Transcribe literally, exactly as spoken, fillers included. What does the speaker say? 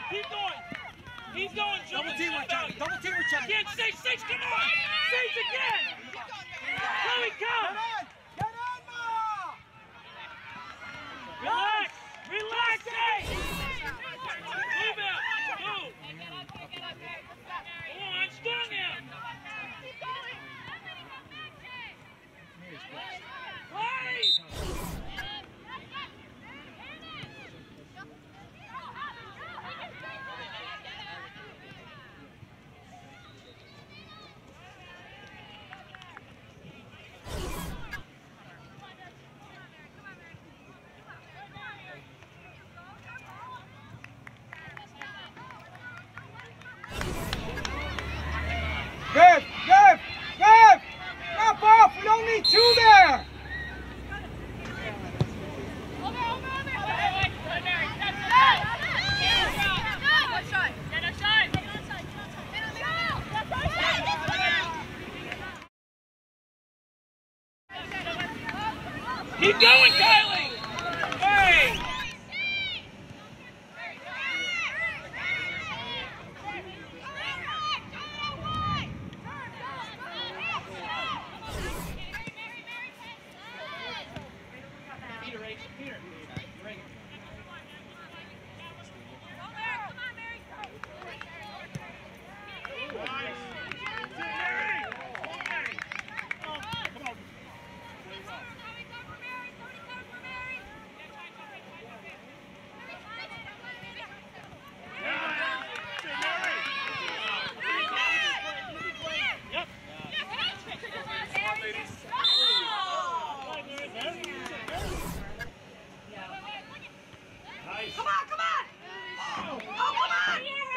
Keep going. He's going, Joe. Double team, we're trying. Double team, we're trying. Again, six, six, come on. Six again. Chloe, come. Get on, Ma. Relax. Relax, hey. Move out. Move. Come on, strong now. Play. Give, give, give! Up off! We don't need two there! Keep going, Kylie! Hey! Peter, Peter, Peter. Come on, come on! Oh, come on!